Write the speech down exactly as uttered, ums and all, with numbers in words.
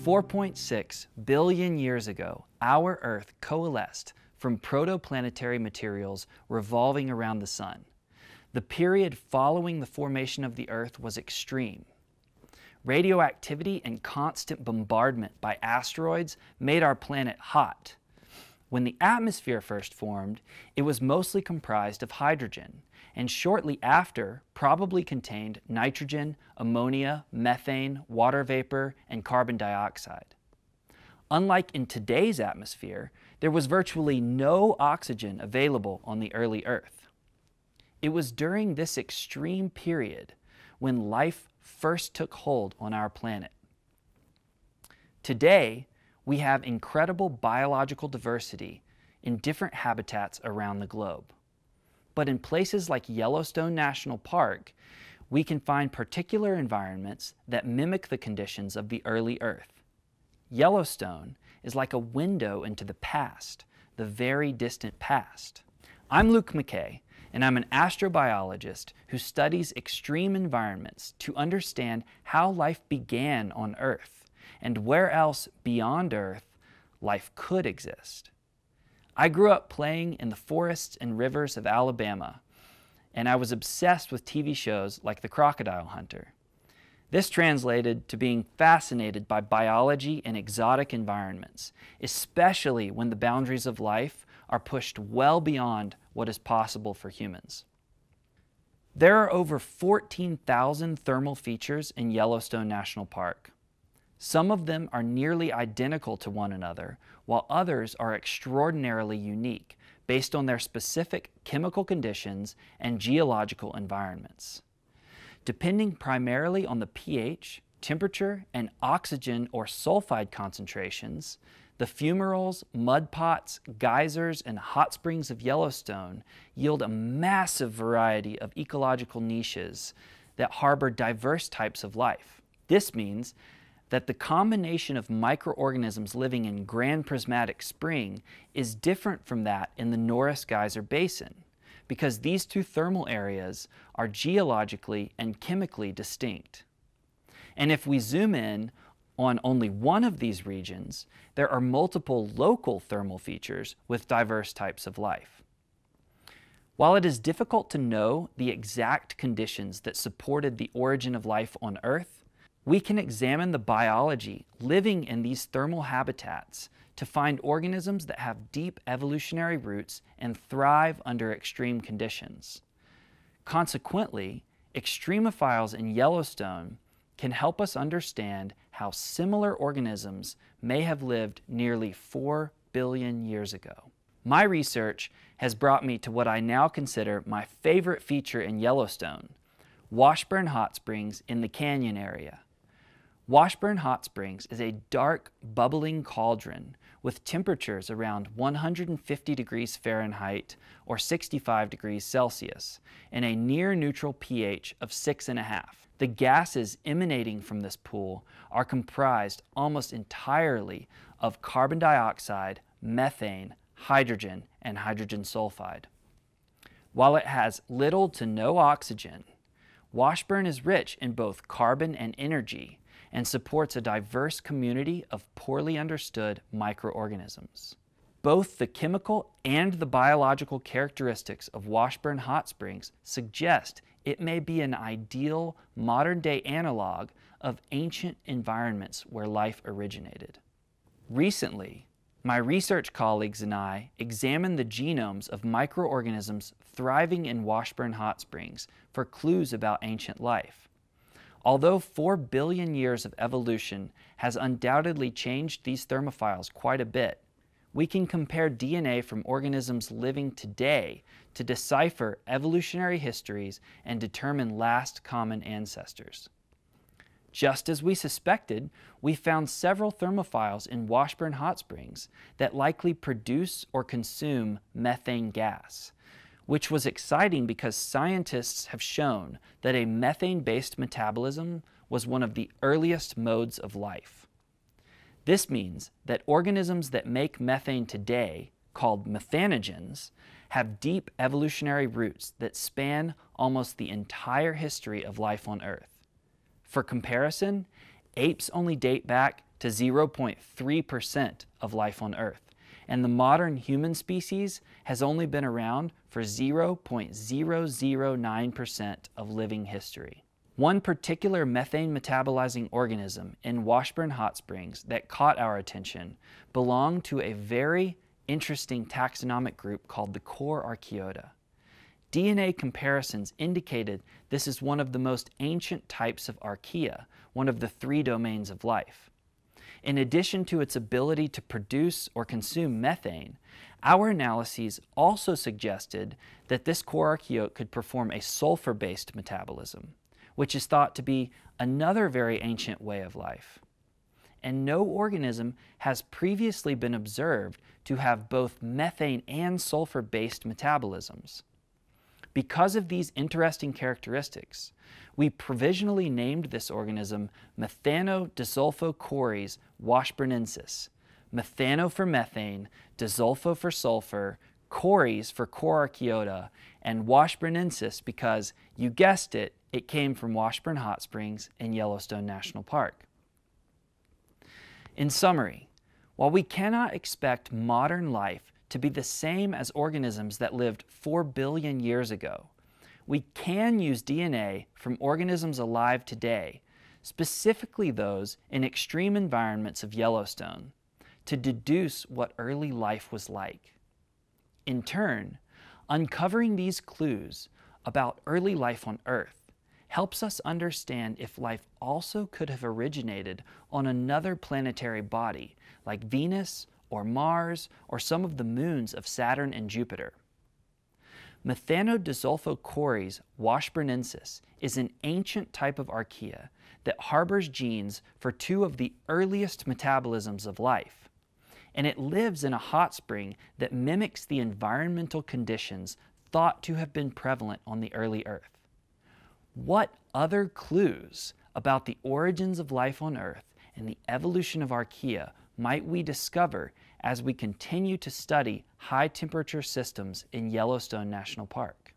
four point six billion years ago, our Earth coalesced from protoplanetary materials revolving around the Sun. The period following the formation of the Earth was extreme. Radioactivity and constant bombardment by asteroids made our planet hot. When the atmosphere first formed, it was mostly comprised of hydrogen, and shortly after probably contained nitrogen, ammonia, methane, water vapor, and carbon dioxide. Unlike in today's atmosphere, there was virtually no oxygen available on the early Earth. It was during this extreme period when life first took hold on our planet. Today, we have incredible biological diversity in different habitats around the globe. But in places like Yellowstone National Park, we can find particular environments that mimic the conditions of the early Earth. Yellowstone is like a window into the past, the very distant past. I'm Luke McKay, and I'm an astrobiologist who studies extreme environments to understand how life began on Earth and where else beyond Earth life could exist. I grew up playing in the forests and rivers of Alabama, and I was obsessed with T V shows like The Crocodile Hunter. This translated to being fascinated by biology and exotic environments, especially when the boundaries of life are pushed well beyond what is possible for humans. There are over fourteen thousand thermal features in Yellowstone National Park. Some of them are nearly identical to one another, while others are extraordinarily unique based on their specific chemical conditions and geological environments. Depending primarily on the pH, temperature, and oxygen or sulfide concentrations, the fumaroles, mud pots, geysers, and hot springs of Yellowstone yield a massive variety of ecological niches that harbor diverse types of life. This means that the combination of microorganisms living in Grand Prismatic Spring is different from that in the Norris Geyser Basin, because these two thermal areas are geologically and chemically distinct. And if we zoom in on only one of these regions, there are multiple local thermal features with diverse types of life. While it is difficult to know the exact conditions that supported the origin of life on Earth, we can examine the biology living in these thermal habitats to find organisms that have deep evolutionary roots and thrive under extreme conditions. Consequently, extremophiles in Yellowstone can help us understand how similar organisms may have lived nearly four billion years ago. My research has brought me to what I now consider my favorite feature in Yellowstone, Washburn Hot Springs in the canyon area. Washburn Hot Springs is a dark, bubbling cauldron with temperatures around one hundred fifty degrees Fahrenheit or sixty-five degrees Celsius and a near-neutral pH of six point five. The gases emanating from this pool are comprised almost entirely of carbon dioxide, methane, hydrogen, and hydrogen sulfide. While it has little to no oxygen, Washburn is rich in both carbon and energy and supports a diverse community of poorly understood microorganisms. Both the chemical and the biological characteristics of Washburn Hot Springs suggest it may be an ideal modern-day analog of ancient environments where life originated. Recently, my research colleagues and I examined the genomes of microorganisms thriving in Washburn Hot Springs for clues about ancient life. Although four billion years of evolution has undoubtedly changed these thermophiles quite a bit, we can compare D N A from organisms living today to decipher evolutionary histories and determine last common ancestors. Just as we suspected, we found several thermophiles in Washburn Hot Springs that likely produce or consume methane gas, which was exciting because scientists have shown that a methane-based metabolism was one of the earliest modes of life. This means that organisms that make methane today, called methanogens, have deep evolutionary roots that span almost the entire history of life on Earth. For comparison, apes only date back to zero point three percent of life on Earth, and the modern human species has only been around for zero point zero zero nine percent of living history. One particular methane metabolizing organism in Washburn Hot Springs that caught our attention belonged to a very interesting taxonomic group called the core Archaeota. D N A comparisons indicated this is one of the most ancient types of archaea, one of the three domains of life. In addition to its ability to produce or consume methane, our analyses also suggested that this core archaeote could perform a sulfur-based metabolism, which is thought to be another very ancient way of life. And no organism has previously been observed to have both methane and sulfur-based metabolisms. Because of these interesting characteristics, we provisionally named this organism Methanodisulfochores washburnensis. Methano for methane, disulfo for sulfur, chores for core archaeota, and washburnensis because, you guessed it, it came from Washburn Hot Springs in Yellowstone National Park. In summary, while we cannot expect modern life to be the same as organisms that lived four billion years ago, we can use D N A from organisms alive today, specifically those in extreme environments of Yellowstone, to deduce what early life was like. In turn, uncovering these clues about early life on Earth helps us understand if life also could have originated on another planetary body like Venus or Mars or some of the moons of Saturn and Jupiter. Methanodisulfochores washburnensis is an ancient type of archaea that harbors genes for two of the earliest metabolisms of life, and it lives in a hot spring that mimics the environmental conditions thought to have been prevalent on the early Earth. What other clues about the origins of life on Earth and the evolution of archaea might we discover as we continue to study high-temperature systems in Yellowstone National Park?